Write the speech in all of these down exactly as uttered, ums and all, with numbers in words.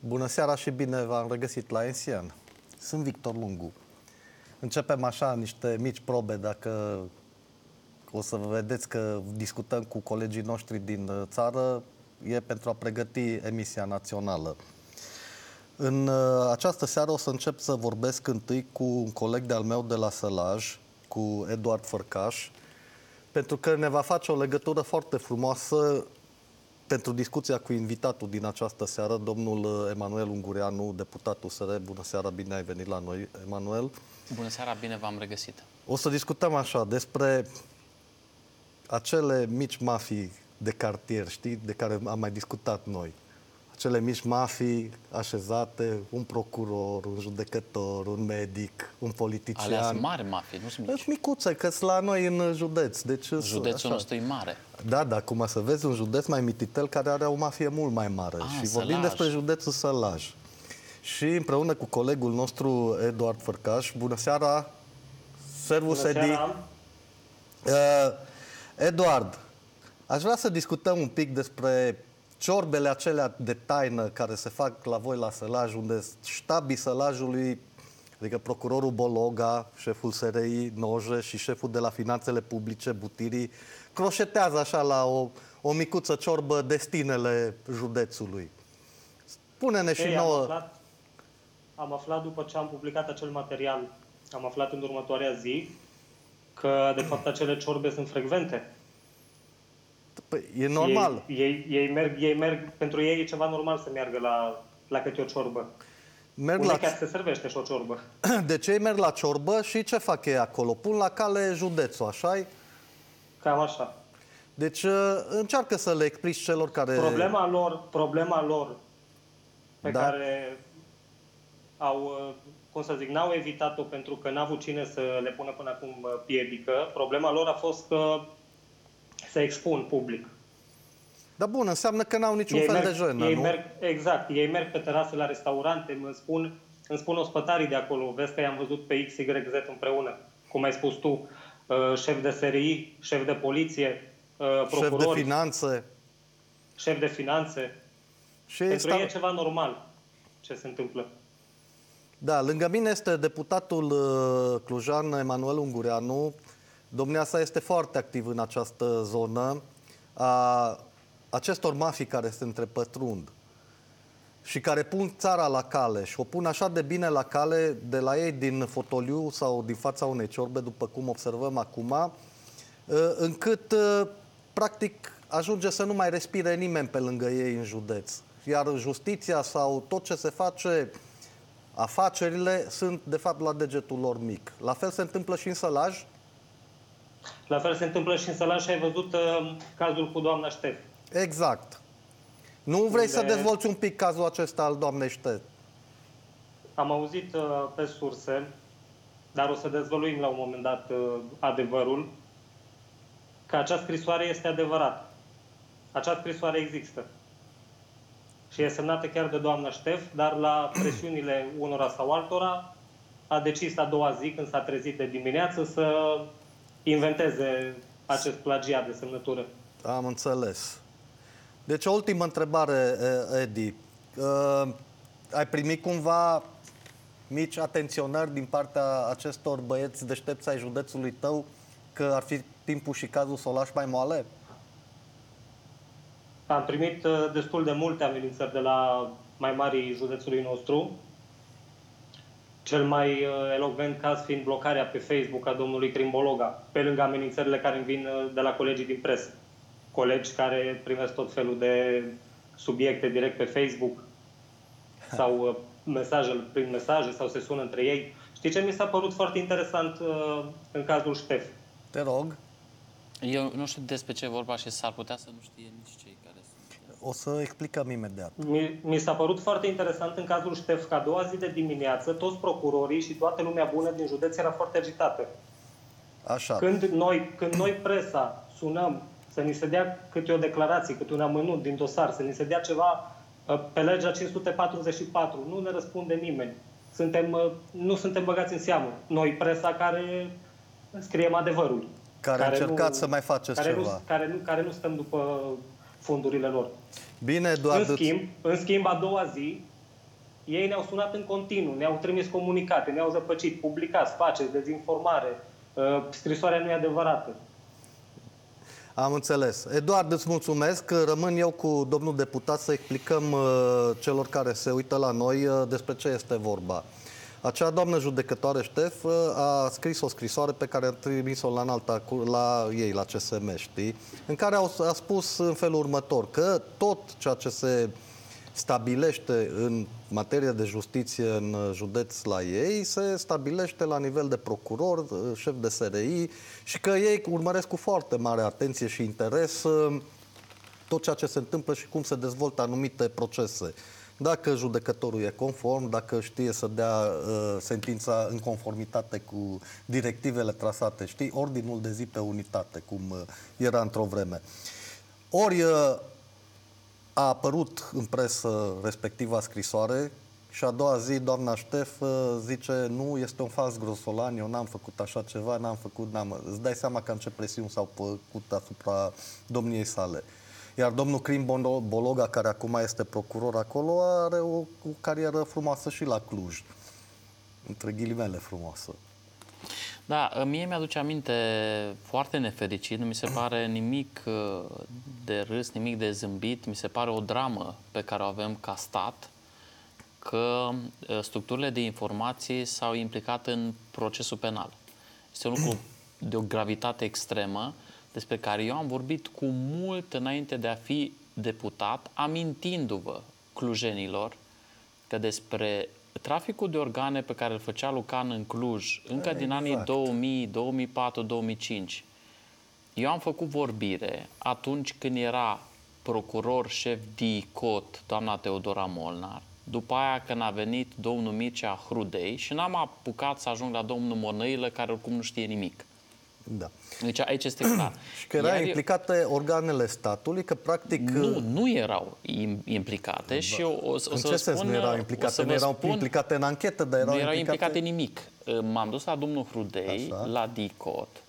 Bună seara și bine v-am regăsit la Ensian. Sunt Victor Lungu. Începem așa niște mici probe, dacă o să vedeți că discutăm cu colegii noștri din țară, e pentru a pregăti emisia națională. În această seară o să încep să vorbesc întâi cu un coleg de-al meu de la Sălaj, cu Eduard Fărcaș, pentru că ne va face o legătură foarte frumoasă pentru discuția cu invitatul din această seară, domnul Emanuel Ungureanu, deputat U S R. Bună seara, bine ai venit la noi, Emanuel. Bună seara, bine v-am regăsit. O să discutăm așa despre acele mici mafii de cartier, știi, de care am mai discutat noi. Acele mici mafii așezate, un procuror, un judecător, un medic, un politician. Alea sunt mari mafii, nu sunt mici. Sunt micuțe, că sunt la noi în județ. Deci, Județul așa. nostru e mare. Da, dar acum să vezi un județ mai mititel care are o mafie mult mai mare. Ah, și Sălaj. vorbim despre județul Sălaj. Și împreună cu colegul nostru Eduard Fărcaș, bună seara! Servus, Bună Edi! seara. Uh, Eduard, aș vrea să discutăm un pic despre ciorbele acelea de taină care se fac la voi la Sălaj, unde ștabii Sălajului, adică procurorul Bologa, șeful S R I Noje și șeful de la Finanțele Publice Butirii, croșetează așa la o, o micuță ciorbă destinele județului. Spune-ne și Ei, nouă... am aflat, am aflat după ce am publicat acel material, am aflat în următoarea zi, că de fapt acele ciorbe sunt frecvente. Păi, e normal. Ei, ei, ei, merg, ei merg, pentru ei e ceva normal să meargă la, la câte o ciorbă. Merg Unde la... chiar se servește și o ciorbă. Deci ei merg la ciorbă și ce fac ei acolo? Pun la cale județul, așa-i? Cam așa. Deci încearcă să le explici celor care... Problema lor, problema lor pe Da. care au, cum să zic, n-au evitat-o pentru că n-a avut cine să le pună până acum piedică, problema lor a fost că se expun public. Dar bun, înseamnă că n-au niciun Ei fel merg, de jenă, ei nu? merg, exact, ei merg pe terase la restaurante, îmi spun, îmi spun ospătarii de acolo, vezi că i-am văzut pe X Y Z împreună, cum ai spus tu, uh, șef de S R I, șef de poliție, uh, procurori, Șef de finanțe. șef de finanțe. Și Pentru sta... ei e ceva normal ce se întâmplă. Da, lângă mine este deputatul uh, clujan Emanuel Ungureanu. Domnia sa este foarte activ în această zonă a acestor mafii care se întrepătrund și care pun țara la cale și o pun așa de bine la cale de la ei din fotoliu sau din fața unei ciorbe, după cum observăm acum, încât practic ajunge să nu mai respire nimeni pe lângă ei în județ. Iar justiția sau tot ce se face, afacerile, sunt de fapt la degetul lor mic. La fel se întâmplă și în Sălaj? La fel se întâmplă și în Sălaj și ai văzut uh, cazul cu doamna Ștef. Exact. Nu vrei Unde... să dezvolți un pic cazul acesta al doamnei Ștef? Am auzit uh, pe surse, dar o să dezvăluim la un moment dat uh, adevărul, că acea scrisoare este adevărată. Acea scrisoare există. Și e semnată chiar de doamna Ștef, dar la presiunile unora sau altora a decis a doua zi, când s-a trezit de dimineață, să inventeze acest plagiat de semnătură. Am înțeles. Deci o ultimă întrebare, Edi. Uh, ai primit cumva mici atenționări din partea acestor băieți deștepți ai județului tău că ar fi timpul și cazul să o lași mai moale? Am primit uh, destul de multe amenințări de la mai mari județului nostru. Cel mai uh, elocvent caz fiind blocarea pe Facebook a domnului Crimbologa, pe lângă amenințările care îmi vin uh, de la colegii din presă. Colegi care primesc tot felul de subiecte direct pe Facebook sau uh, mesaje prin mesaje sau se sună între ei. Știi ce mi s-a părut foarte interesant uh, în cazul Ștef? Te rog. Eu nu știu despre ce e vorba și s-ar putea să nu știe nici cei care sunt. O să explicăm imediat. Mi, mi s-a părut foarte interesant în cazul Ștef că a doua zi de dimineață toți procurorii și toată lumea bună din județ era foarte agitată. Așa. Când noi, când noi presa sunăm să ni se dea câte o declarație, câte un amănunt din dosar, să ni se dea ceva pe legea cinci sute patruzeci și patru, nu ne răspunde nimeni. Suntem, nu suntem băgați în seamă. Noi, presa care scriem adevărul. Care, care încercați nu, să mai faceți care ceva. Nu, care, nu, care nu stăm după fundurile lor. Bine, Eduard. În schimb, în schimb, a doua zi, Ei ne-au sunat în continuu, ne-au trimis comunicate, ne-au zăpăcit, publicați, faceți, dezinformare, scrisoarea nu e adevărată. Am înțeles. Eduard, îți mulțumesc. Rămân eu cu domnul deputat să explicăm uh, celor care se uită la noi uh, despre ce este vorba. Acea doamnă judecătoare Ștef uh, a scris o scrisoare pe care a trimis-o la, înalta, la ei, la C S M, știi? În care au, a spus în felul următor, că tot ceea ce se stabilește în materie de justiție în județ la ei, se stabilește la nivel de procuror, șef de S R I și că ei urmăresc cu foarte mare atenție și interes tot ceea ce se întâmplă și cum se dezvoltă anumite procese. Dacă judecătorul e conform, dacă știe să dea uh, sentința în conformitate cu directivele trasate, știi, ordinul de zi pe unitate, cum uh, era într-o vreme. Ori uh, a apărut în presă respectiva scrisoare și a doua zi doamna Ștef zice nu, este un fals grosolan, eu n-am făcut așa ceva, n-am făcut, n-am... Îți dai seama cam ce presiuni s-au făcut asupra domniei sale. Iar domnul Crin Bologa, care acum este procuror acolo, are o, o carieră frumoasă și la Cluj. Între ghilimele frumoasă. Da, mie mi-aduce aminte foarte nefericit, nu mi se pare nimic de râs, nimic de zâmbit, mi se pare o dramă pe care o avem ca stat, că structurile de informații s-au implicat în procesul penal. Este un lucru de o gravitate extremă, despre care eu am vorbit cu mult înainte de a fi deputat, amintindu-vă clujenilor că despre traficul de organe pe care îl făcea Lucan în Cluj, încă exact. din anii două mii, două mii patru, două mii cinci, eu am făcut vorbire atunci când era procuror șef D I C O T, doamna Teodora Molnar, după aia când a venit domnul Mircea Hrudei și n-am apucat să ajung la domnul Mănăilă, care oricum nu știe nimic. Da. Deci aici este clar. Și că erau implicate organele statului, că practic... Nu, nu erau implicate. Da. Și eu o, o să în vă ce spun, sens nu erau implicate? Nu erau spun, implicate în anchetă, dar erau nu erau implicate... implicate nimic. M-am dus la domnul Hrudei, așa, la D I C O T.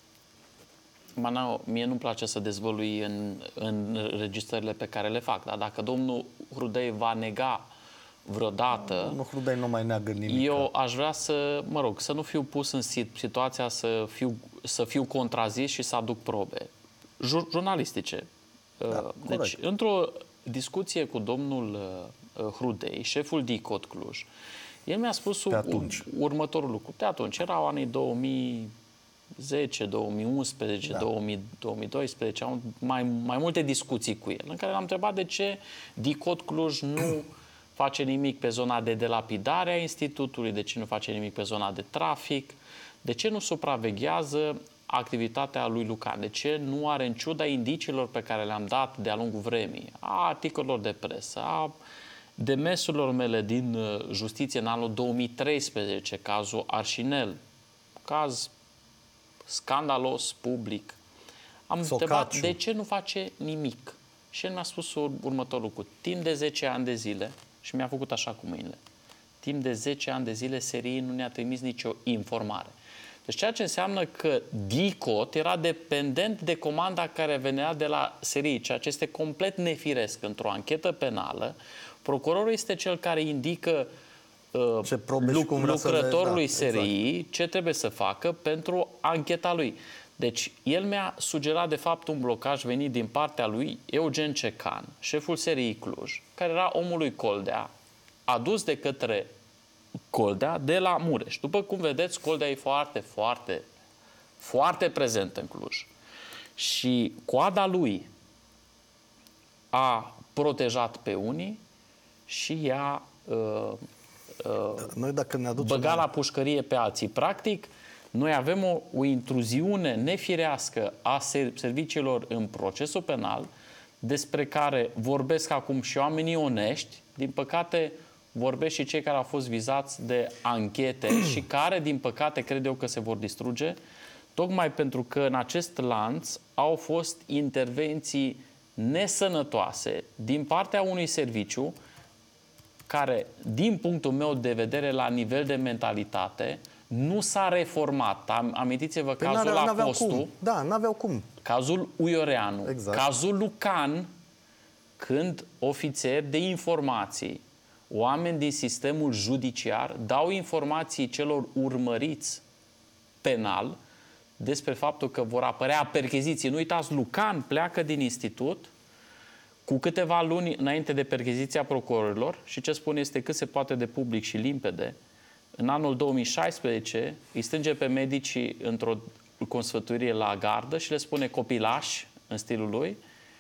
Mana, mie nu-mi place să dezvălui în, în registrările pe care le fac, dar dacă domnul Hrudei va nega vreodată... Domnul Hrudei nu mai neagă nimic. Eu aș vrea să, mă rog, să nu fiu pus în situația să fiu, să fiu contrazis și să aduc probe Jur jurnalistice. Da, deci, într-o discuție cu domnul Hrudei, șeful D I C O T Cluj, el mi-a spus următorul lucru. De atunci, erau anii două mii zece, două mii unsprezece, da. două mii, două mii doisprezece, am mai, mai multe discuții cu el, în care l-am întrebat de ce D I C O T Cluj nu face nimic pe zona de delapidare a institutului, de ce nu face nimic pe zona de trafic, de ce nu supraveghează activitatea lui Lucan, de ce nu are, în ciuda indiciilor pe care le-am dat de-a lungul vremii, a articolelor de presă, a demersurilor mele din justiție în anul două mii treisprezece, cazul Arșinel, caz scandalos, public. Am Socaciu. întrebat de ce nu face nimic. Și el mi-a spus următorul lucru. Timp de zece ani de zile, și mi-a făcut așa cu mâinile, timp de zece ani de zile S R I nu ne-a trimis nicio informare. Deci ceea ce înseamnă că D I C O T era dependent de comanda care venea de la S R I, ceea ce este complet nefiresc. Într-o anchetă penală, procurorul este cel care indică uh, ce luc lucrătorului să le... da, S R I exact. ce trebuie să facă pentru ancheta lui. Deci, el mi-a sugerat, de fapt, un blocaj venit din partea lui Eugen Cecan, șeful S R I Cluj, care era omul lui Coldea, adus de către Coldea de la Mureș. După cum vedeți, Coldea e foarte, foarte, foarte prezent în Cluj. Și coada lui a protejat pe unii și i-a uh, uh, Noi, dacă ne aducem băgat la pușcărie pe alții. Practic, noi avem o, o intruziune nefirească a serviciilor în procesul penal, despre care vorbesc acum și oamenii onești, din păcate vorbesc și cei care au fost vizați de anchete și care, din păcate, cred eu că se vor distruge, tocmai pentru că în acest lanț au fost intervenții nesănătoase din partea unui serviciu care, din punctul meu de vedere, la nivel de mentalitate, nu s-a reformat. Am, amintiți-vă păi cazul la Costu, cum. Da, n-aveau cum. Cazul Uioreanu, exact. Cazul Lucan, când ofițeri de informații oameni din sistemul judiciar dau informații celor urmăriți penal despre faptul că vor apărea percheziții. Nu uitați, Lucan pleacă din institut cu câteva luni înainte de percheziția procurorilor și ce spune este cât se poate de public și limpede. În anul două mii șaisprezece îi strânge pe medici într-o consfătuire la gardă și le spune: copilași, în stilul lui,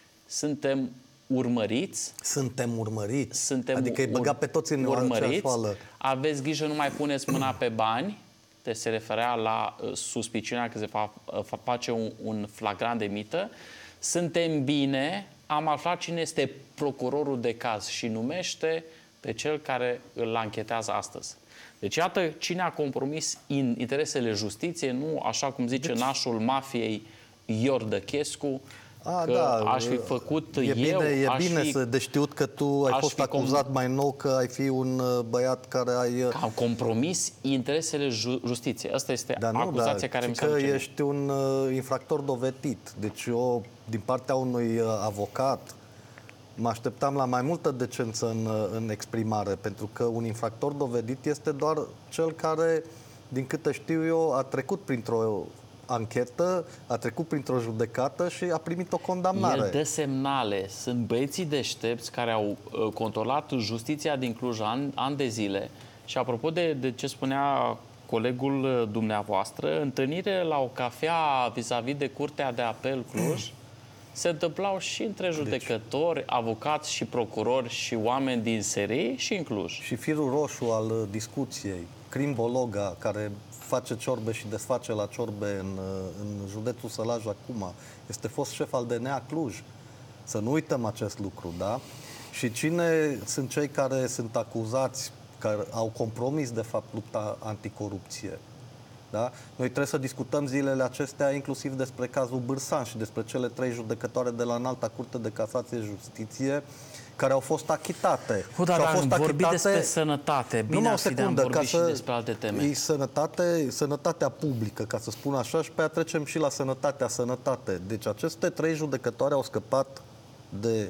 suntem urmăriți. Suntem urmăriți. Suntem adică îi băga pe toți în urmăriți. oală. Aveți grijă, nu mai puneți mâna pe bani. Deci se referea la uh, suspiciunea că se fa, uh, face un, un flagrant de mită. Suntem bine, am aflat cine este procurorul de caz și numește pe cel care îl anchetează astăzi. Deci iată cine a compromis in interesele justiției, nu așa cum zice deci... nașul mafiei Iordăchescu, A, că da, aș fi făcut e eu, bine, e aș bine fi, să de știut că tu ai fost acuzat com... mai nou că ai fi un băiat care ai... Că am compromis interesele ju justiției. Asta este da, nu, acuzația da, care mi că s-a duce. ești un uh, infractor dovedit. Deci eu, din partea unui uh, avocat, mă așteptam la mai multă decență în, uh, în exprimare, pentru că un infractor dovedit este doar cel care, din câte știu eu, a trecut printr-o anchetă, a trecut printr-o judecată și a primit o condamnare. El dă semnale. Sunt băieții deștepți care au uh, controlat justiția din Cluj ani, ani de zile. Și apropo de, de ce spunea colegul uh, dumneavoastră, întâlnire la o cafea vis-a-vis de Curtea de Apel Cluj se întâmplau și între judecători, deci, avocați și procurori și oameni din serie și în Cluj. Și firul roșu al uh, discuției, Crim Bologa, care face ciorbe și desface la ciorbe în, în județul Sălaj acum. Este fost șef al D N A Cluj. Să nu uităm acest lucru, da? Și cine sunt cei care sunt acuzați, care au compromis, de fapt, lupta anticorupție? Da? Noi trebuie să discutăm zilele acestea inclusiv despre cazul Bârsan și despre cele trei judecătoare de la Înalta Curte de Casație Justiție care au fost achitate. O, da, și au da, fost vorbi achitate... despre sănătate. Bine ar fi de a vorbi și despre alte teme. E sănătate, sănătatea publică, ca să spun așa, și pe aia trecem și la sănătatea sănătate. Deci aceste trei judecătoare au scăpat de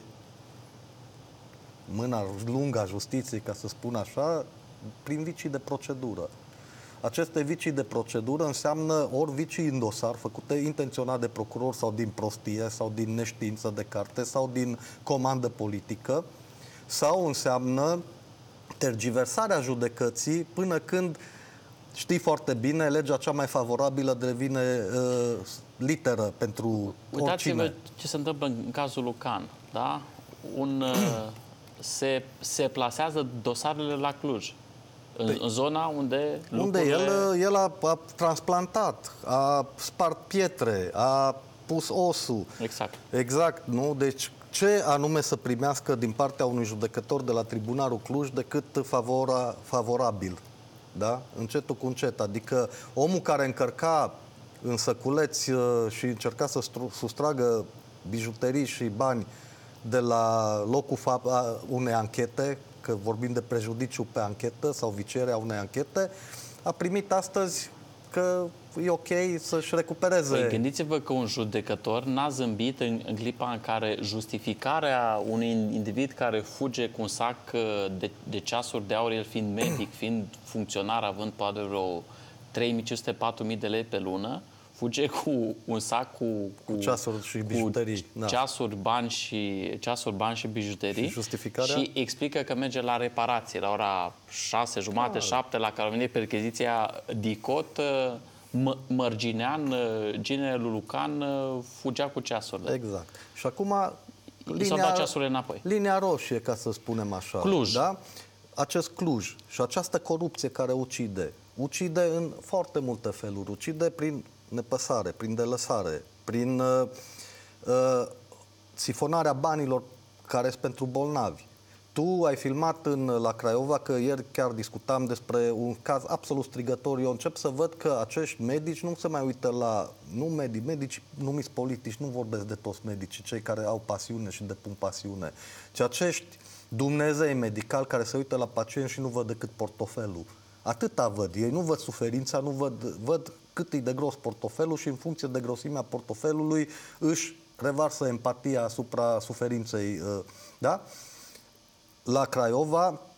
mâna lungă a justiției, ca să spun așa, prin vicii de procedură. Aceste vicii de procedură înseamnă ori vicii în dosar, făcute intenționat de procuror sau din prostie, sau din neștiință de carte, sau din comandă politică, sau înseamnă tergiversarea judecății până când, știi foarte bine, legea cea mai favorabilă devine uh, literă pentru Uitați-vă oricine. ce se întâmplă în cazul Lucan. Da? Un, uh, se, se plasează dosarele la Cluj. În, în zona unde Unde lucrurile... el, el a, a transplantat, a spart pietre, a pus osul. Exact. Exact, nu? Deci ce anume să primească din partea unui judecător de la Tribunalul Cluj decât favora, favorabil, da? Încetul cu încet. Adică omul care încărca în săculeți și încerca să sustragă bijuterii și bani de la locul unei anchete, că vorbim de prejudiciu pe anchetă sau vicierea unei anchete, a primit astăzi că e ok să-și recupereze. Păi, gândiți-vă că un judecător n-a zâmbit în, în clipa în care justificarea unui individ care fuge cu un sac de, de ceasuri de aur, el fiind medic, fiind funcționar, având poate vreo trei mii cinci sute - patru mii de lei pe lună, fuge cu un sac cu, cu, cu ceasuri și bijuterii. Cu ceasuri, bani și, ceasuri, bani și bijuterii. Și justificarea? Și explică că merge la reparație. La ora șase, jumate, șapte, la care a venit percheziția Dicot, Mărginean, ginele lui Lucan, fugea cu ceasurile. Exact. Și acum linia, înapoi. linia roșie, ca să spunem așa. Cluj. Da? Acest Cluj și această corupție care ucide, ucide în foarte multe feluri. Ucide prin nepăsare, prin delăsare, prin uh, uh, sifonarea banilor care sunt pentru bolnavi. Tu ai filmat în, la Craiova, că ieri chiar discutam despre un caz absolut strigător. Eu încep să văd că acești medici nu se mai uită la, nu medici, medici numiți politici, nu vorbesc de toți medicii, cei care au pasiune și depun pasiune, ci acești Dumnezei medicali care se uită la pacient și nu văd decât portofelul. Atâta văd. Ei nu văd suferința, nu văd, văd cât e de gros portofelul și în funcție de grosimea portofelului își revarsă empatia asupra suferinței. Da? La Craiova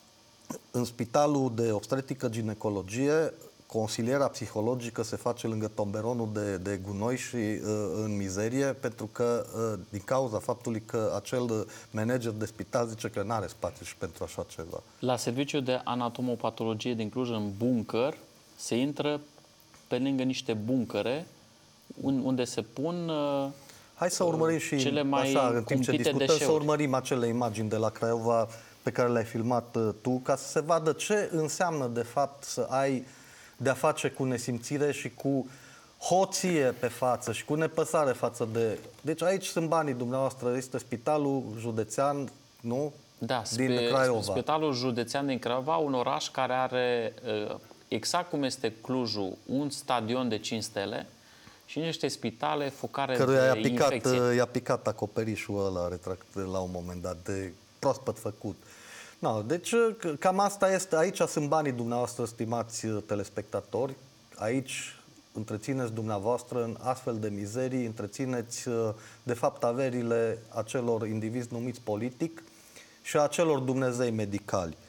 în spitalul de obstetrică-ginecologie, consiliera psihologică se face lângă tomberonul de, de gunoi și uh, în mizerie, pentru că uh, din cauza faptului că acel manager de spital zice că nu are spațiu și pentru așa ceva. La serviciul de anatomopatologie din Cluj, în buncăr, se intră pe lângă niște buncăre unde se pun uh, Hai să urmărim și cele mai așa, în timp ce discutăm, deșeuri. să urmărim acele imagini de la Craiova pe care le-ai filmat uh, tu, ca să se vadă ce înseamnă de fapt să ai de-a face cu nesimțire și cu hoție pe față și cu nepăsare față de... Deci aici sunt banii dumneavoastră, este Spitalul Județean, nu? Da, din Craiova. Spitalul Județean din Craiova, un oraș care are, exact cum este Clujul, un stadion de cinci stele și niște spitale focare Căruia de i-a picat, infecție. i-a picat acoperișul ăla retract, la un moment dat, de proaspăt făcut. No, deci cam asta este, aici sunt banii dumneavoastră, stimați telespectatori, aici întrețineți dumneavoastră în astfel de mizerii, întrețineți de fapt averile acelor indivizi numiți politic și a acelor Dumnezei medicali.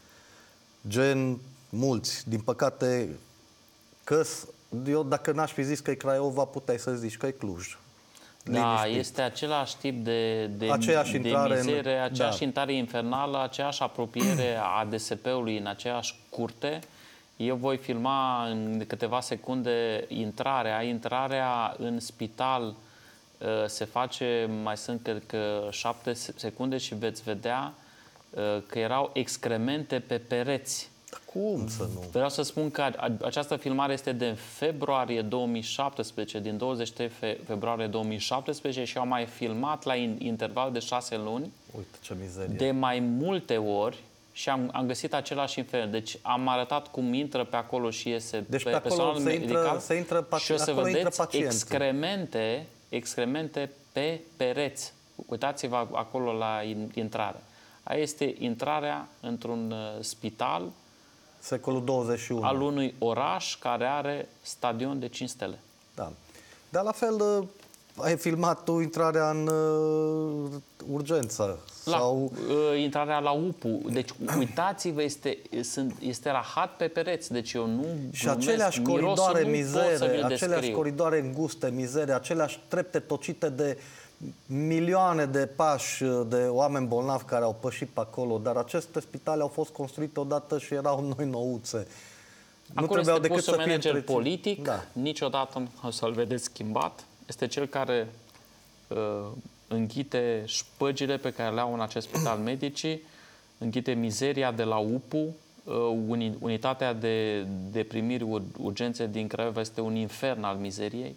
Gen mulți, din păcate, că eu dacă n-aș fi zis că e Craiova, puteai să zici că e Cluj. Da, Liniștit. este același tip de, de, Aceeași de intrare mizerie, în- aceeași da. intrare infernală, aceeași apropiere a D S P-ului în aceeași curte. Eu voi filma în câteva secunde intrarea. Intrarea în spital uh, se face, mai sunt cred că șapte secunde și veți vedea uh, că erau excremente pe pereți. Cum să nu? Vreau să spun că această filmare este de februarie două mii șaptesprezece, din douăzeci și trei februarie două mii șaptesprezece și au mai filmat la interval de șase luni, Uite ce mizerie. de mai multe ori și am, am găsit același infern. Deci am arătat cum intră pe acolo și iese Deci pe pe acolo personalul se intră- medical se intră paci- și o să acolo intră vedeți pacienții. excremente, excremente pe pereți. Uitați-vă acolo la intrare. Aia este intrarea într-un uh, spital Secolul douăzeci și unu. al unui oraș care are stadion de cinci stele. Da. Dar la fel uh, ai filmat tu intrarea în uh, urgență. La, sau... uh, intrarea la U P U. Deci uitați-vă, este, sunt, este rahat pe pereți. Deci eu nu Și glumesc, aceleași mirosul coridoare nu pot să mizere, vi-l aceleași descriu. coridoare înguste, mizere, aceleași trepte tocite de milioane de pași de oameni bolnavi care au pășit pe acolo, dar aceste spitale au fost construite odată și erau noi nouțe. Acolo este pus un manager întrețin- politic, Da. niciodată nu o să-l vedeți schimbat. Este cel care uh, înghite șpăgile pe care le au în acest spital medicii, înghite mizeria de la U P U. Uh, uni, unitatea de, de primiri ur- urgențe din Craiova este un infern al mizeriei.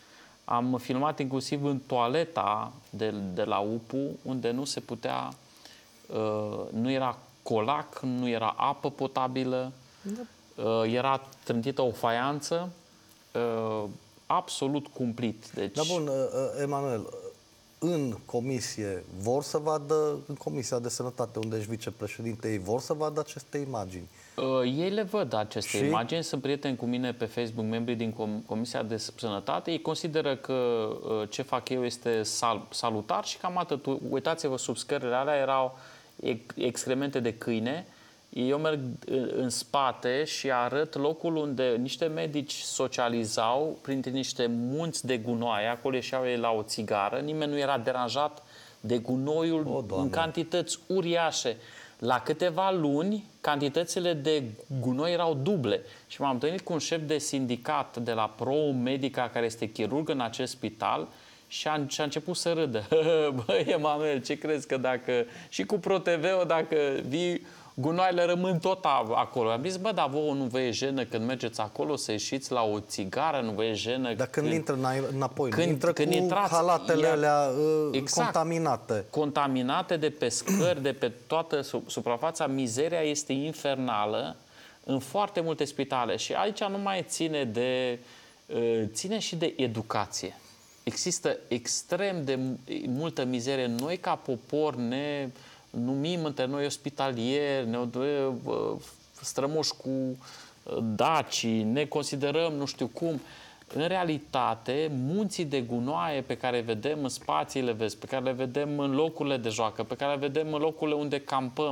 Am filmat inclusiv în toaleta de, de la U P U, unde nu se putea, uh, nu era colac, nu era apă potabilă, uh, era trântită o faianță, uh, absolut cumplit. Deci, Dar bun, uh, uh, Emanuel, în comisie vor să vadă, în Comisia de Sănătate, unde ești vicepreședinte, ei vor să vadă aceste imagini. Uh, ei le văd aceste Și? imagini, sunt prieteni cu mine pe Facebook, membrii din Com- Comisia de Sănătate. Ei consideră că uh, ce fac eu este sal- salutar și cam atât. U- Uitați-vă, sub scările alea erau ex- excremente de câine. Eu merg în, în spate și arăt locul unde niște medici socializau printre niște munți de gunoaie. Acolo ieșeau ei la o țigară. Nimeni nu era deranjat de gunoiul O, Doamne. în cantități uriașe. La câteva luni, cantitățile de gunoi erau duble. Și m-am întâlnit cu un șef de sindicat de la Pro Medica, care este chirurg în acest spital, și a, și a început să râdă. Băi, Emanuel, ce crezi că dacă... Și cu ProTV-ul, dacă vii, gunoaiele rămân tot a- acolo. Am zis, bă, dar vouă nu vă e jenă când mergeți acolo să ieșiți la o țigară? Nu vă e jenă? Dar când intră înai- înapoi, când- intră când cu intrați, halatele ia- alea uh, Exact. contaminate. Contaminate de pe scări, de pe toată su- suprafața, mizeria este infernală în foarte multe spitale. Și aici nu mai ține de... uh, ține și de educație. Există extrem de mu- multă mizerie. Noi, ca popor, ne numim între noi ospitalieri, ne uh, strămoși cu uh, dacii, ne considerăm nu știu cum. În realitate, munții de gunoaie pe care le vedem în spațiile verzi, pe care le vedem în locurile de joacă, pe care le vedem în locurile unde campăm,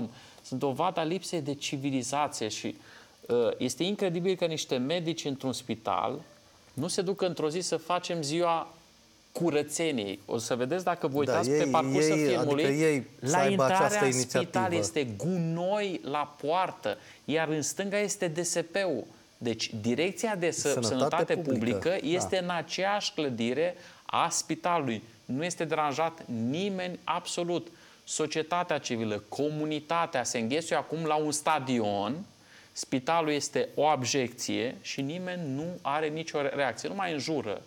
sunt dovada lipsei de civilizație și uh, este incredibil că niște medici într-un spital nu se duc într-o zi să facem ziua curățeniei. O să vedeți dacă vă uitați Da, ei- pe parcursul ei- filmului, adică ei să la aibă această intrarea în inițiativă. spital este gunoi la poartă, iar în stânga este D S P-ul. Deci, Direcția de Să- Sănătate Sănătate Publică, Publică da. este în aceeași clădire a spitalului. Nu este deranjat nimeni absolut. Societatea civilă, comunitatea se înghesuie acum la un stadion, spitalul este o abjecție și nimeni nu are nicio reacție, nu mai înjură.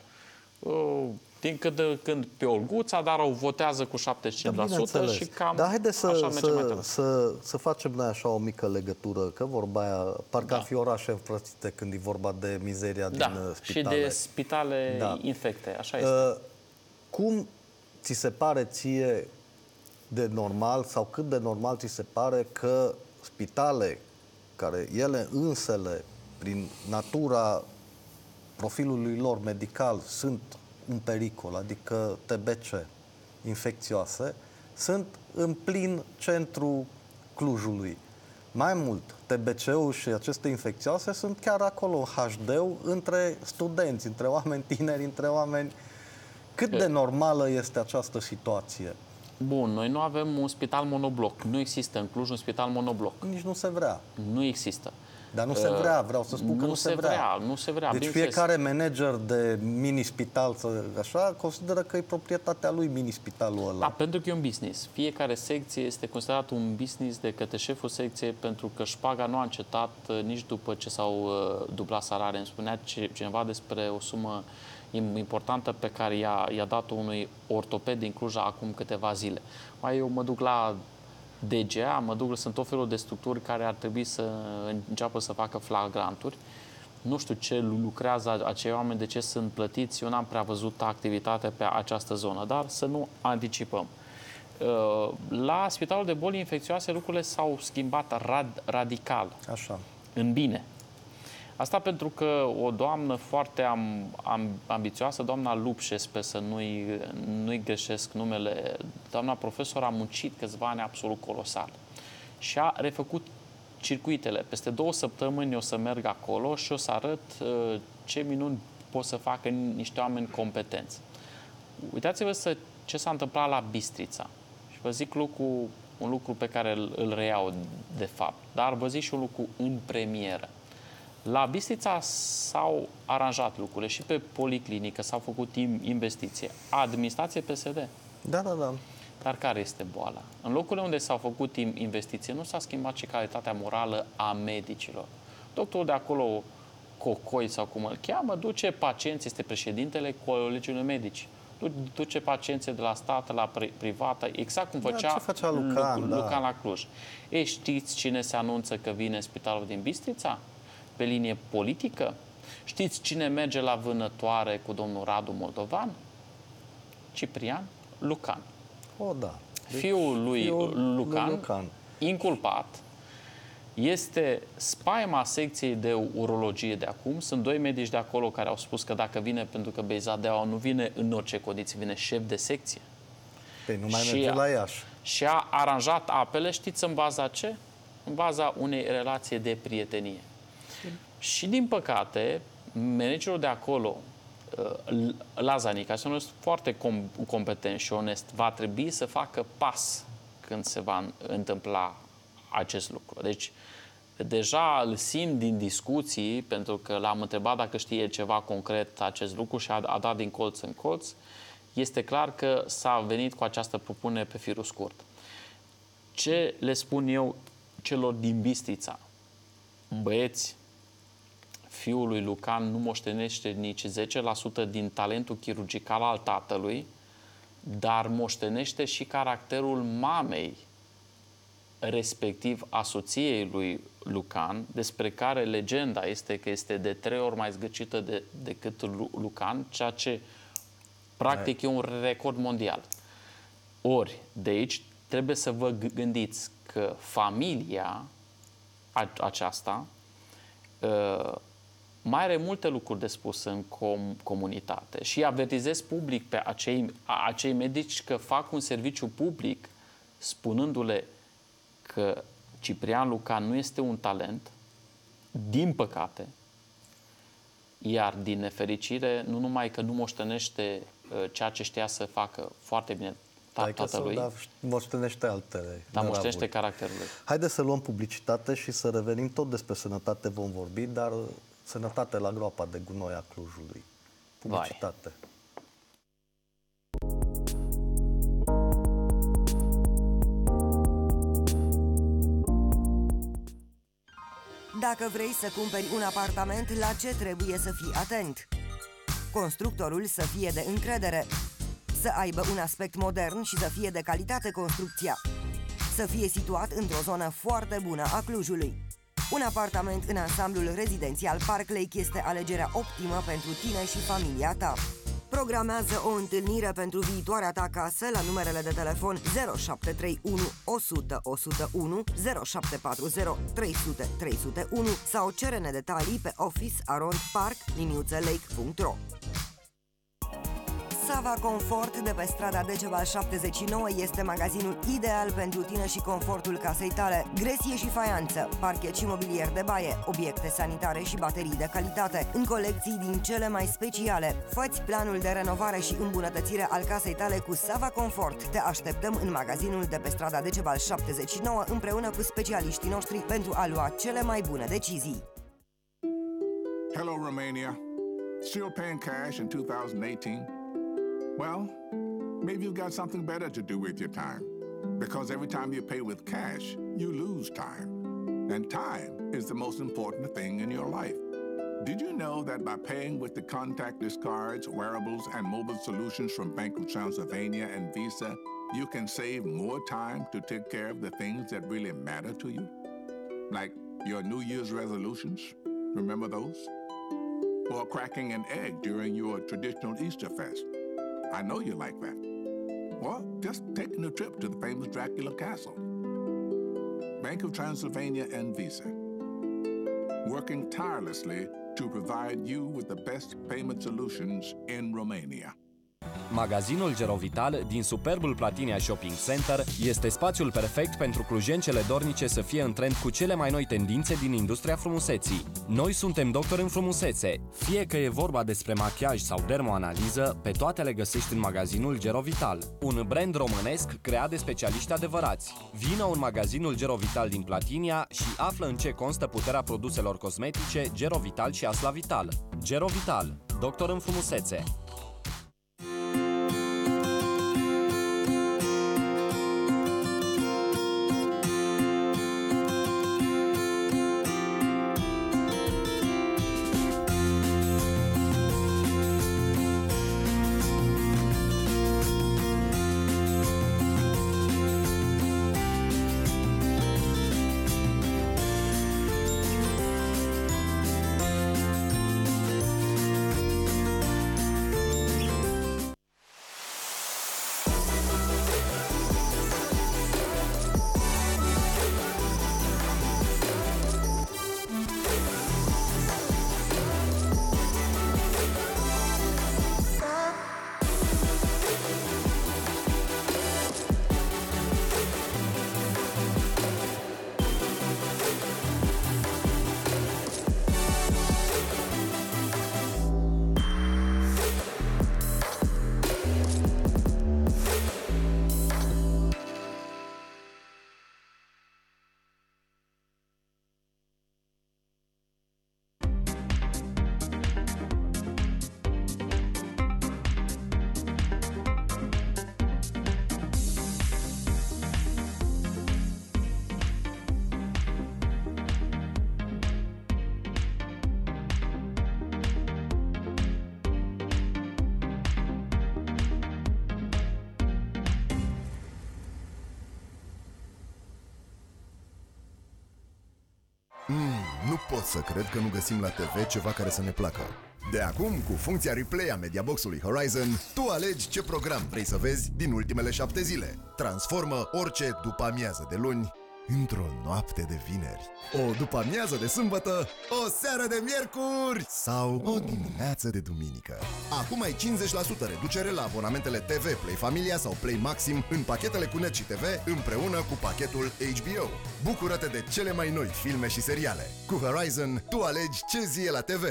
Uh, Din când în când pe Olguța, dar o votează cu șaptezeci și cinci la sută bineînțeles. și cam Dar haideți așa să, merge mai să, departe. să, să facem noi așa o mică legătură, că vorba aia, parcă Da. ar fi orașe înfrățite când e vorba de mizeria Da, din uh, și spitale. de spitale Da. infecte, așa este. Uh, cum ți se pare ție de normal sau cât de normal ți se pare că spitale care ele însele, prin natura profilului lor medical, sunt un pericol, adică T B C infecțioase, sunt în plin centru Clujului. Mai mult, T B C-ul și aceste infecțioase sunt chiar acolo, în H D-ul, între studenți, între oameni tineri, între oameni. Cât de normală este această situație? Bun, noi nu avem un spital monobloc. Nu există în Cluj un spital monobloc. Nici nu se vrea. Nu există. Dar nu se vrea, vreau să spun că nu, se vrea. Nu se vrea. Deci bineînțeles. fiecare manager de mini-spital, să- așa, consideră că e proprietatea lui mini-spitalul ăla. Da, pentru că e un business. Fiecare secție este considerat un business de către șeful secției pentru că șpaga nu a încetat uh, nici după ce s-au uh, dublat salarii. Îmi spunea ce- cineva despre o sumă im- importantă pe care i-a, i-a dat-o unui ortoped din Cluj acum câteva zile. Mai eu mă duc la D G A, mă duc, sunt tot felul de structuri care ar trebui să înceapă să facă flagranturi. Nu știu ce lucrează acei oameni, de ce sunt plătiți. Eu n-am prea văzut activitate pe această zonă, dar să nu anticipăm. La Spitalul de Boli Infecțioase lucrurile s-au schimbat rad, radical, Așa. în bine. Asta pentru că o doamnă foarte am, am, ambițioasă, doamna Lupșe, sper să nu-i, nu-i greșesc numele, doamna profesor a muncit câțiva ani absolut colosal și a refăcut circuitele. Peste două săptămâni o să merg acolo și o să arăt uh, ce minuni pot să facă niște oameni competenți. Uitați-vă să, ce s-a întâmplat la Bistrița. Și vă zic lucru, un lucru pe care îl, îl reiau de fapt, dar vă zic și un lucru în premieră. La Bistrița s-au aranjat lucrurile și pe policlinică s-au făcut investiție. Administrație P S D. Da, da, da. Dar care este boala? În locurile unde s-au făcut investiție nu s-a schimbat și calitatea morală a medicilor. Doctorul de acolo, Cocoi sau cum îl cheamă, duce pacienți, este președintele Colegiului Medici. Duce pacienți de la stat la privată, exact cum făcea, da, ce făcea Lucan, Lucan da. la Cluj. Ei, știți cine se anunță că vine în spitalul din Bistrița? Pe linie politică? Știți cine merge la vânătoare cu domnul Radu Moldovan? Ciprian Lucan. O, da. Deci, Fiul lui fiul Lucan, lui Lucan, inculpat, este spaima secției de urologie de acum. Sunt doi medici de acolo care au spus că dacă vine pentru că Beizadeaua nu vine în orice condiții, vine șef de secție. Păi nu mai Și merge a- la Iași. Și a aranjat apele, știți în baza ce? În baza unei relații de prietenie. Și din păcate, managerul de acolo, uh, Lazani, care sunt foarte com- competent și onest, va trebui să facă pas când se va întâmpla acest lucru. Deci, deja îl simt din discuții, pentru că l-am întrebat dacă știe ceva concret acest lucru și a, a dat din colț în colț. Este clar că s-a venit cu această propunere pe firul scurt. Ce le spun eu celor din Bistrița? Băieți, fiul lui Lucan nu moștenește nici zece la sută din talentul chirurgical al tatălui, dar moștenește și caracterul mamei, respectiv a soției lui Lucan, despre care legenda este că este de trei ori mai zgâcită de, decât Lucan, ceea ce practic e un record mondial. Ori, de aici trebuie să vă gândiți că familia aceasta uh, mai are multe lucruri de spus în com- comunitate și avertizez public pe acei, acei medici că fac un serviciu public spunându-le că Ciprian Luca nu este un talent, din păcate, iar din nefericire, nu numai că nu moștenește ceea ce știa să facă foarte bine tatălui, dar moștenește altele. Dar moștenește caracterul lui. Haideți să luăm publicitate și să revenim, tot despre sănătate vom vorbi, dar sănătate la groapa de gunoi a Clujului. Publicitate. Vai. Dacă vrei să cumperi un apartament, la ce trebuie să fii atent? Constructorul să fie de încredere, să aibă un aspect modern și să fie de calitate construcția, să fie situat într-o zonă foarte bună a Clujului. Un apartament în ansamblul rezidențial Park Lake este alegerea optimă pentru tine și familia ta. Programează o întâlnire pentru viitoarea ta casă la numerele de telefon zero șapte trei unu o sută o sută unu, zero șapte patru zero trei sute trei sute unu sau cere-ne detalii pe office arond park lake punct ro. Sava Confort de pe strada Decebal șaptezeci și nouă este magazinul ideal pentru tine și confortul casei tale. Gresie și faianță, parchet și mobilier de baie, obiecte sanitare și baterii de calitate, în colecții din cele mai speciale. Fă-ți planul de renovare și îmbunătățire al casei tale cu Sava Confort. Te așteptăm în magazinul de pe strada Decebal șaptezeci și nouă împreună cu specialiștii noștri pentru a lua cele mai bune decizii. Hello, Romania. Still paying cash in two thousand eighteen? Well, maybe you've got something better to do with your time. Because every time you pay with cash, you lose time. And time is the most important thing in your life. Did you know that by paying with the contactless cards, wearables, and mobile solutions from Bank of Transylvania and Visa, you can save more time to take care of the things that really matter to you? Like your New Year's resolutions? Remember those? Or cracking an egg during your traditional Easter fest? I know you like that. Or just taking a trip to the famous Dracula Castle. Bank of Transylvania and Visa, working tirelessly to provide you with the best payment solutions in Romania. Magazinul Gerovital din superbul Platinia Shopping Center este spațiul perfect pentru clujencele dornice să fie în trend cu cele mai noi tendințe din industria frumuseții. Noi suntem doctori în frumusețe. Fie că e vorba despre machiaj sau dermoanaliză, pe toate le găsești în magazinul Gerovital, un brand românesc creat de specialiști adevărați. Vino în magazinul Gerovital din Platinia și află în ce constă puterea produselor cosmetice Gerovital și Aslavital. Gerovital, doctor în frumusețe. Mm, nu pot să cred că nu găsim la T V ceva care să ne placă. De acum, cu funcția replay a Mediabox-ului Horizon, tu alegi ce program vrei să vezi din ultimele șapte zile. Transformă orice după amiază de luni într-o noapte de vineri, o după-amiază de sâmbătă, o seară de miercuri sau o dimineață de duminică. Acum ai cincizeci la sută reducere la abonamentele T V Play Familia sau Play Maxim în pachetele cu Net și T V împreună cu pachetul H B O. Bucură-te de cele mai noi filme și seriale. Cu Horizon, tu alegi ce zi e la T V.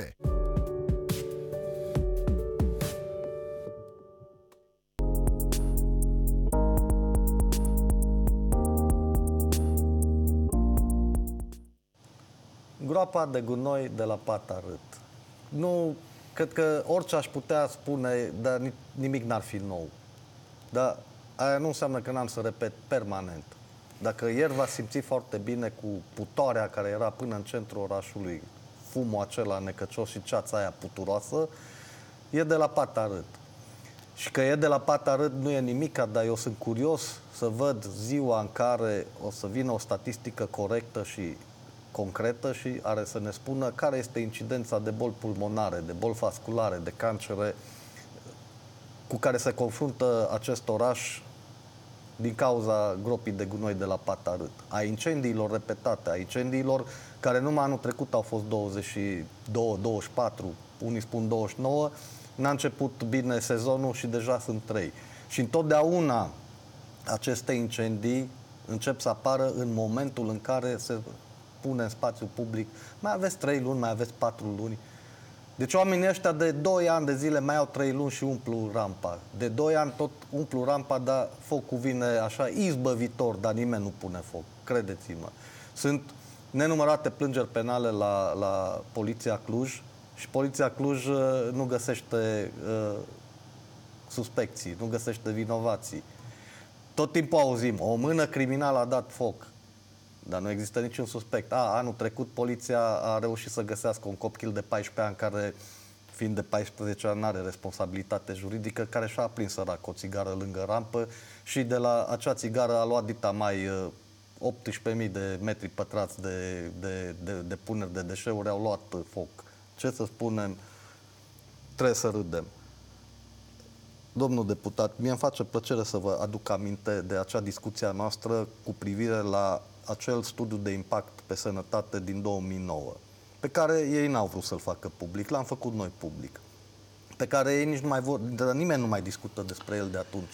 Groapa de gunoi de la Pata Rât. Nu, cred că orice aș putea spune, dar nimic n-ar fi nou. Dar aia nu înseamnă că n-am să repet permanent. Dacă ieri v-ați simțit foarte bine cu putoarea care era până în centrul orașului, fumul acela necăcios și ceața aia puturoasă, e de la Pata Rât. Și că e de la Pata Rât nu e nimic, dar eu sunt curios să văd ziua în care o să vină o statistică corectă și concretă și are să ne spună care este incidența de boli pulmonare, de boli vasculare, de cancere cu care se confruntă acest oraș din cauza gropii de gunoi de la Pata Rât. A incendiilor repetate, a incendiilor care numai anul trecut au fost douăzeci și doi, douăzeci și patru, unii spun douăzeci și nouă, n-a început bine sezonul și deja sunt trei. Și întotdeauna aceste incendii încep să apară în momentul în care se pune în spațiu public, mai aveți trei luni, mai aveți patru luni. Deci oamenii ăștia de doi ani de zile mai au trei luni și umplu rampa. De doi ani tot umplu rampa, dar focul vine așa izbăvitor, dar nimeni nu pune foc, credeți-mă. Sunt nenumărate plângeri penale la, la Poliția Cluj și Poliția Cluj uh, nu găsește uh, suspecții, nu găsește vinovații. Tot timpul auzim, o mână criminală a dat foc. Dar nu există niciun suspect. A, anul trecut poliția a reușit să găsească un copil de paisprezece ani care, fiind de paisprezece ani, are responsabilitate juridică, care și-a aprins sărac o țigară lângă rampă și de la acea țigară a luat dita mai optsprezece mii de metri pătrați de, de, de, de puneri de deșeuri, au luat foc. Ce să spunem? Trebuie să râdem. Domnul deputat, mie îmi face plăcere să vă aduc aminte de acea discuție a noastră cu privire la acel studiu de impact pe sănătate din două mii nouă, pe care ei n-au vrut să-l facă public, l-am făcut noi public, pe care ei nici nu mai vor, dar nimeni nu mai discută despre el de atunci.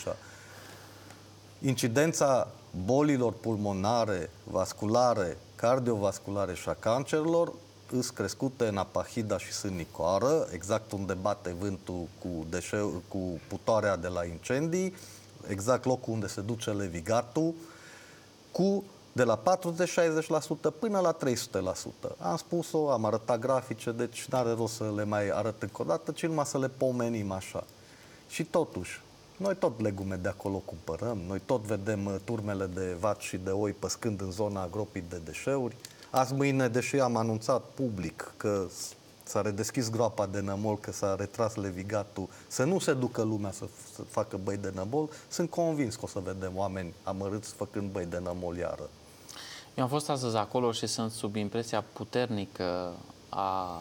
Incidența bolilor pulmonare, vasculare, cardiovasculare și a cancerelor îs crescute în Apahida și Sânicoară, exact unde bate vântul cu, deșeu, cu putoarea de la incendii, exact locul unde se duce levigatul, cu de la patruzeci la șaizeci la sută până la trei sute la sută. Am spus-o, am arătat grafice, deci n-are rost să le mai arăt încă o dată, ci numai să le pomenim așa. Și totuși, noi tot legume de acolo cumpărăm, noi tot vedem turmele de vaci și de oi păscând în zona gropii de deșeuri. Azi mâine, deși am anunțat public că s-a redeschis groapa de nămol, că s-a retras levigatul, să nu se ducă lumea să, să facă băi de nămol, sunt convins că o să vedem oameni amărâți făcând băi de nămol iară. Eu am fost astăzi acolo și sunt sub impresia puternică a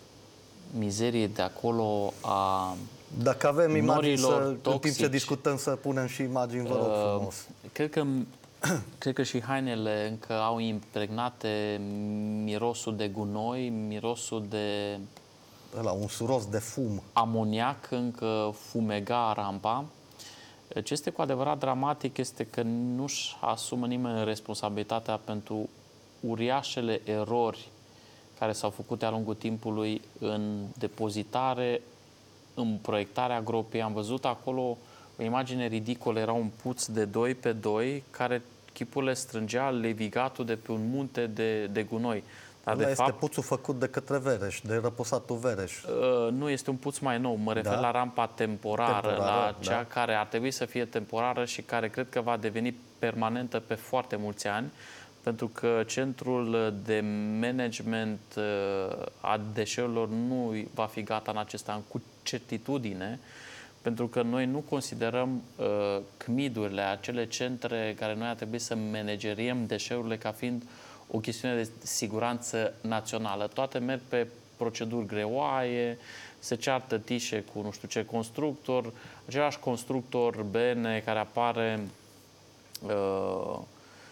mizeriei de acolo, a Dacă avem imagini, să, toxici, în timp ce discutăm, să punem și imagini, vă rog frumos. Uh, cred că Cred că și hainele încă au impregnate mirosul de gunoi, mirosul de ăla, un suros de fum. Amoniac încă fumega rampa. Ce este cu adevărat dramatic este că nu-și asumă nimeni responsabilitatea pentru uriașele erori care s-au făcut de-a lungul timpului în depozitare, în proiectarea gropii. Am văzut acolo o imagine ridicolă, era un puț de doi pe doi care chipurile strângea levigatul de pe un munte de, de gunoi. Dar de este fapt, puțul făcut de către Vereș, de răposatul Vereș. Uh, nu, este un puț mai nou. Mă refer da? la rampa temporară, temporară la cea da. care ar trebui să fie temporară și care cred că va deveni permanentă pe foarte mulți ani, pentru că centrul de management uh, a deșeurilor nu va fi gata în acest an cu certitudine, pentru că noi nu considerăm uh, C M I D-urile, acele centre care noi ar trebui să manageriem deșeurile ca fiind o chestiune de siguranță națională. Toate merg pe proceduri greoaie, se ceartă tișe cu nu știu ce constructor, același constructor B N care apare uh,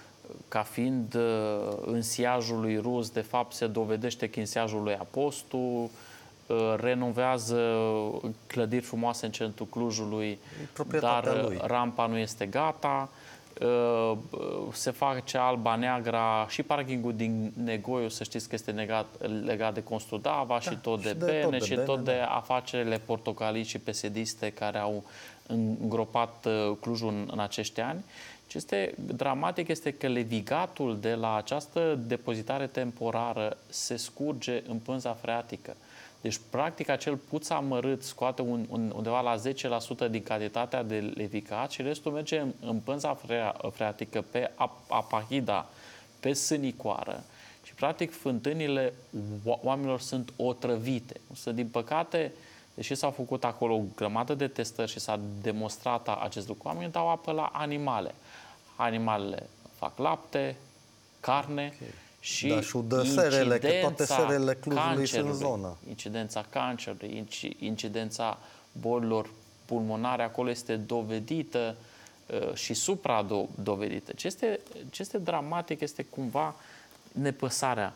ca fiind uh, în siajul lui rus, de fapt se dovedește că în siajul lui Apostu, uh, renovează clădiri frumoase în centrul Clujului, dar lui. rampa nu este gata. Uh, se face Alba Neagra și parkingul din Negoiu, să știți că este legat, legat de Construdava da, și tot de, și de Bene tot de și Bene, tot de da. afacerile portocalii și pesediste care au îngropat Clujul în, în acești ani. Ce este dramatic este că levigatul de la această depozitare temporară se scurge în pânza freatică. Deci, practic, acel puț amărât scoate un, un, undeva la zece la sută din cantitatea de levigat și restul merge în, în pânza frea, freatică, pe ap, apahida, pe sânicoară. Și, practic, fântânile oamenilor sunt otrăvite. Însă, din păcate, deși s-au făcut acolo o grămadă de testări și s-a demonstrat acest lucru, oamenii dau apă la animale. Animalele fac lapte, carne, okay. Și da, și dă serele, că toate serele Clujului sunt în zonă. Incidența cancerului, incidența bolilor pulmonare, acolo este dovedită uh, și supra-dovedită. Ce este, ce este dramatic este cumva nepăsarea.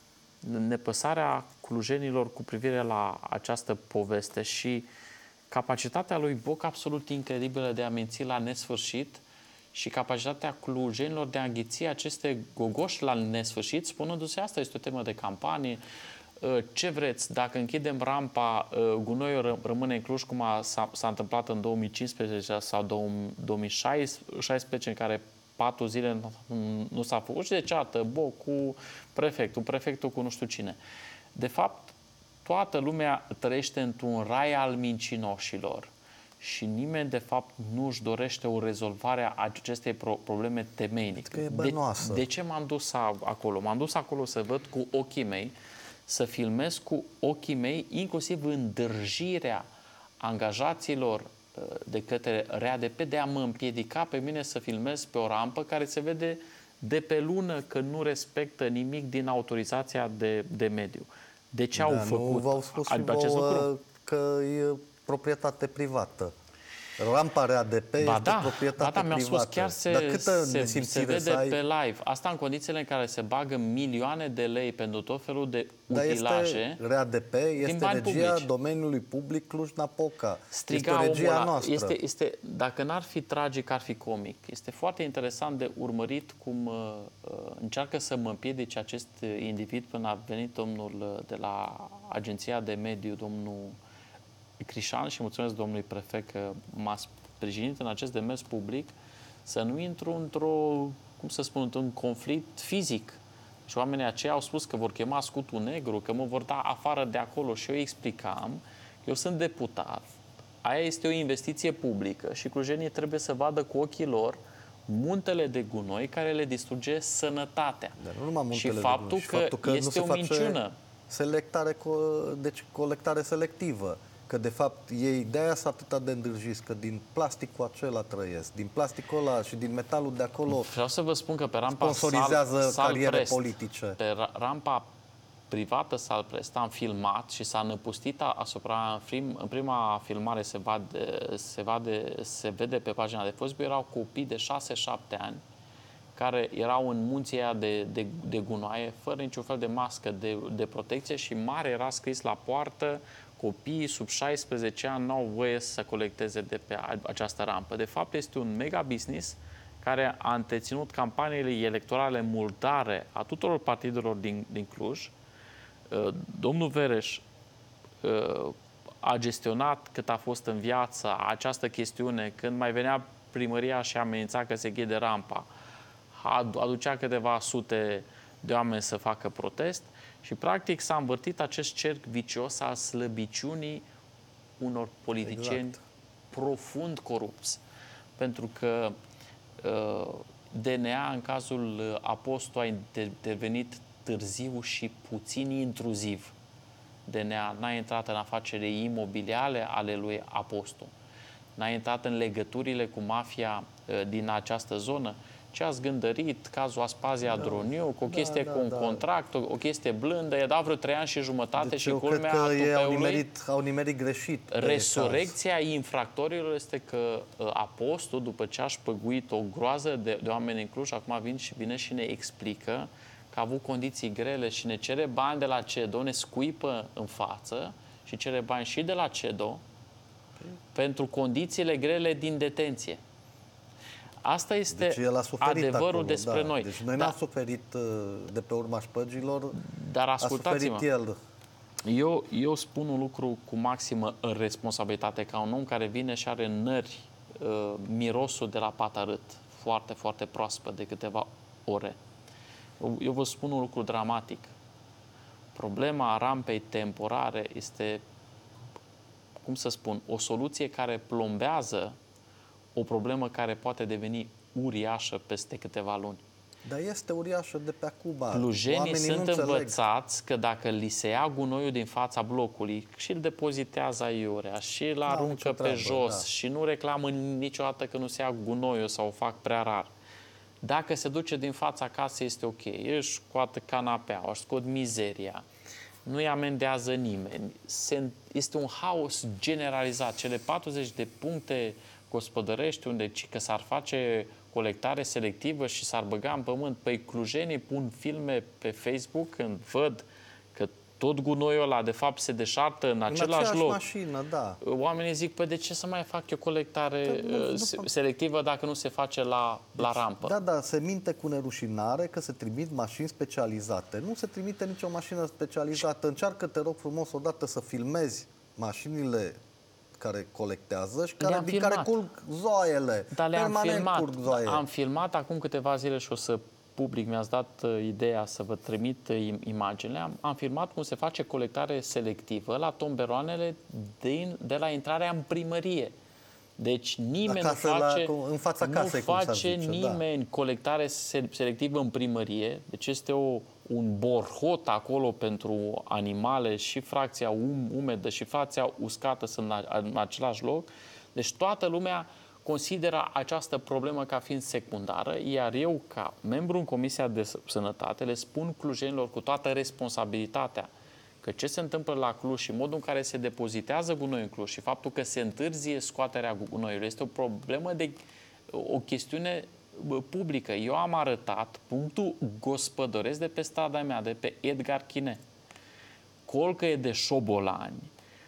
Nepăsarea clujenilor cu privire la această poveste și capacitatea lui Boc absolut incredibilă de a menți la nesfârșit și capacitatea clujenilor de a înghiți aceste gogoși la nesfârșit, spunându-se asta este o temă de campanie. Ce vreți, dacă închidem rampa, gunoiul rămâne în Cluj, cum s-a întâmplat în două mii cincisprezece sau două mii șaisprezece, în care patru zile nu s-a făcut și de ceată, Boc cu prefectul, prefectul cu nu știu cine. De fapt, toată lumea trăiește într-un rai al mincinoșilor. Și nimeni, de fapt, nu își dorește o rezolvare a acestei probleme temeinice. De, de ce m-am dus acolo? M-am dus acolo să văd cu ochii mei, să filmez cu ochii mei, inclusiv îndârjirea angajaților de către R A D P de a mă împiedica pe mine să filmez pe o rampă care se vede de pe lună că nu respectă nimic din autorizația de, de mediu. De ce da, au făcut nu v-au spus acest lucru? Că e proprietate privată. Rampa R A D P ba este da, proprietate ba da, mi-au privată. spus, chiar se, Dar câtă se, se vede ai... pe live. Asta în condițiile în care se bagă milioane de lei pentru tot felul de Dar utilaje. R A D P este regia publici. domeniului public Cluj-Napoca. Striga este regia ăla. noastră. Este, este, dacă n-ar fi tragic, ar fi comic. Este foarte interesant de urmărit cum uh, încearcă să mă împiedice acest individ până a venit domnul de la Agenția de Mediu, domnul Crișan, și mulțumesc domnului prefect că m-a sprijinit în acest demers public, să nu intru într-o, cum să spun, într-un conflict fizic. Și oamenii aceia au spus că vor chema scutul negru, că mă vor da afară de acolo și eu îi explicam că eu sunt deputat. Aia este o investiție publică și clujenii trebuie să vadă cu ochii lor muntele de gunoi care le distruge sănătatea. Dar nu numai și muntele faptul, de gunoi, că, și faptul că este nu o se face minciună. Selectare, deci colectare selectivă. Că de fapt ei de-aia sunt atâta de îndârjiți, că din plasticul acela trăiesc, din plasticul ăla și din metalul de acolo vreau să vă spun că pe rampa sponsorizează Sal, Sal cariere Prest, politice. Pe rampa privată Salprest am filmat și s-a năpustit asupra, în prima filmare se, vade, se, vade, se vede pe pagina de Facebook, erau copii de șase șapte ani care erau în munții aia de, de, de gunoaie, fără niciun fel de mască de, de protecție și mare era scris la poartă: copiii sub șaisprezece ani nu au voie să colecteze de pe această rampă. De fapt, este un mega business care a întreținut campaniile electorale murdare a tuturor partidelor din, din Cluj. Domnul Vereș a gestionat cât a fost în viață această chestiune, când mai venea primăria și amenința că se închide rampa, aducea câteva sute de oameni să facă protest și practic s-a învârtit acest cerc vicios al slăbiciunii unor politicieni exact. profund corupți. Pentru că uh, D N A în cazul Apostu a devenit târziu și puțin intruziv. D N A n-a intrat în afaceri imobiliare ale lui Apostu. N-a intrat în legăturile cu mafia uh, din această zonă ce ați gândărit, cazul Aspazia da. Droniu, cu o chestie da, cu un da. contract, o, o chestie blândă, i-a dat vreo trei ani și jumătate Deci și eu culmea cred că ei au tupeului. nimerit, au nimerit greșit. pe Resurecția infractorilor este că uh, Apostul, după ce a șpăguit o groază de, de oameni în Cluj, acum vine și, vine și ne explică că a avut condiții grele și ne cere bani de la CEDO, ne scuipă în față și cere bani și de la CEDO pentru condițiile grele din detenție. Asta este Deci el a suferit adevărul acolo, despre da. noi. Deci noi Da. n-am suferit uh, de pe urma șpăgilor, Dar a suferit ascultați-mă, el. eu, eu spun un lucru cu maximă responsabilitate, ca un om care vine și are în nări uh, mirosul de la patarât, foarte, foarte proaspăt de câteva ore. Eu, eu vă spun un lucru dramatic. Problema rampei temporare este, cum să spun, o soluție care plombează o problemă care poate deveni uriașă peste câteva luni. Dar este uriașă de pe acum. Clujenii Oamenii sunt nu înțeleg. învățați că dacă li se ia gunoiul din fața blocului și îl depozitează aiurea și îl aruncă nicio pe treabă, jos da. și nu reclamă niciodată că nu se ia gunoiul sau o fac prea rar. Dacă se duce din fața casei, este ok. Își scoate canapeaua, își scot mizeria, nu-i amendează nimeni. Se, este un haos generalizat. Cele patruzeci de puncte gospodărești unde ci că s-ar face colectare selectivă și s-ar băga în pământ. Păi clujenii pun filme pe Facebook când văd că tot gunoiul ăla de fapt se deșartă în același aceeași loc. mașină, da. Oamenii zic, păi de ce să mai fac eu colectare Da, nu- uh, nu se- fac. selectivă dacă nu se face la, la rampă? Da, da, se minte cu nerușinare că se trimit mașini specializate. Nu se trimite nicio mașină specializată. Încearcă, te rog frumos, odată să filmezi mașinile care colectează și care, Le-am din care filmat. curg zoaiele. Dar le-am Permanent filmat. curg zoaie. Am filmat acum câteva zile și o să public, mi-ați dat uh, ideea să vă trimit uh, im- imaginile. Am, am filmat cum se face colectare selectivă la tomberoanele din, de la intrarea în primărie. Deci nimeni Acasă nu face, la- în fața nu casei, cum s-ar face zice, da. nimeni colectare se- selectivă în primărie. Deci este o, un borhot acolo pentru animale și fracția um, umedă și fracția uscată sunt în, a- în același loc. Deci toată lumea consideră această problemă ca fiind secundară, iar eu, ca membru în Comisia de Sănătate, le spun clujenilor cu toată responsabilitatea că ce se întâmplă la Cluj și modul în care se depozitează gunoi în Cluj și faptul că se întârzie scoaterea gunoiului este o problemă de o chestiune bă, publică. Eu am arătat punctul gospodăresc de pe strada mea, de pe Edgar Chine. Colcăie de șobolani.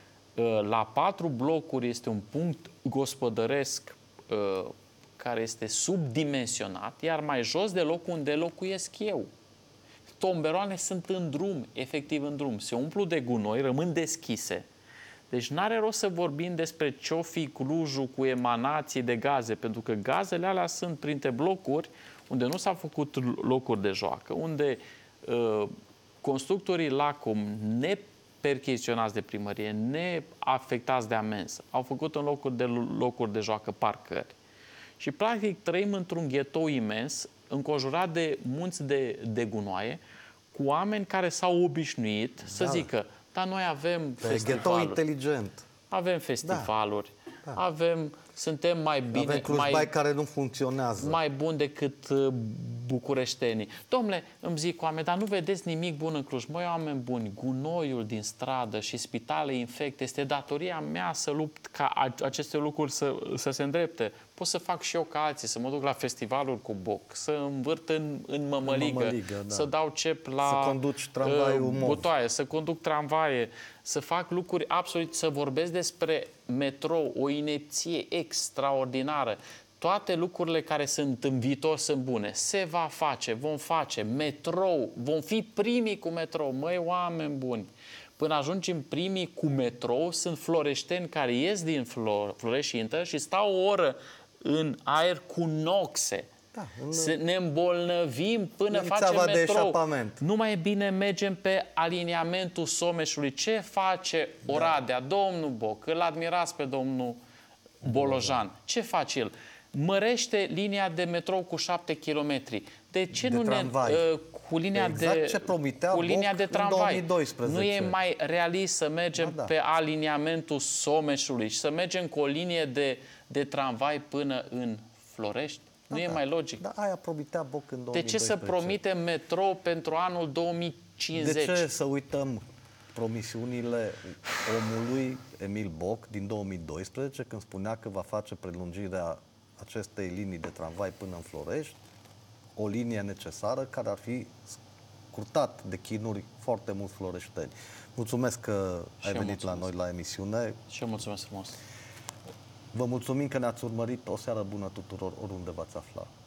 La patru blocuri este un punct gospodăresc uh, care este subdimensionat, iar mai jos de loc unde locuiesc eu. Tomberoane sunt în drum, efectiv în drum. Se umplu de gunoi, rămân deschise. Deci n-are rost să vorbim despre ce-o fi Clujul cu emanații de gaze, pentru că gazele alea sunt printre blocuri unde nu s-au făcut locuri de joacă, unde uh, constructorii Lacom, nepercheziționați de primărie, neafectați de amenzi, au făcut în locuri de, locuri de joacă parcări. Și practic trăim într-un ghetou imens, înconjurat de munți de, de gunoaie, cu oameni care s-au obișnuit să Da. zică, dar noi avem Pe ghetou festivaluri, inteligent. avem festivaluri, Da. avem, suntem mai bine, Avem clujbai mai, care nu funcționează. mai buni decât uh, bucureștenii. Dom'le, îmi zic oameni, dar nu vedeți nimic bun în Cluj. Măi, oameni buni, gunoiul din stradă și spitale infecte, este datoria mea să lupt ca a- aceste lucruri să, să se îndrepte. Pot să fac și eu ca alții, să mă duc la festivaluri cu boc, să învârt în, în mămăligă, mămăligă, da. să dau cep la Să conduci tramvaiul uh, mov. butoaie, să conduc tramvaie, să fac lucruri absolut, să vorbesc despre metrou, o inepție extraordinară. Toate lucrurile care sunt în viitor sunt bune. Se va face, vom face metrou, vom fi primii cu metrou. Măi, oameni buni, până ajungem primii cu metrou, sunt floreșteni care ies din Flor, Florești și intră și stau o oră în aer cu noxe. Da, în- Să ne îmbolnăvim până în facem țeava de metrou. eșapament. Nu mai e bine mergem pe aliniamentul Someșului. Ce face Oradea? Domnul Boc, îl admirați pe domnul Bolojan. Ce face el? Mărește linia de metrou cu șapte kilometri. De ce De nu tramvai. ne... uh, cu linia Exact de, ce promitea cu linia Boc de în tramvai. două mii doisprezece. Nu e mai realist să mergem Da, da. pe aliniamentul Someșului și să mergem cu o linie de, de tramvai până în Florești? Nu e mai logic? Da, aia promitea Boc în două mii De ce doisprezece. să promitem metrou pentru anul două mii cincizeci? De ce să uităm promisiunile omului Emil Boc din două mii doisprezece, când spunea că va face prelungirea acestei linii de tramvai până în Florești, o linie necesară care ar fi scurtat de chinuri foarte mulți floreșteni. Mulțumesc că ai eu venit mulțumesc. la noi la emisiune. Și eu mulțumesc frumos. Vă mulțumim că ne-ați urmărit. O seară bună tuturor, oriunde v-ați afla.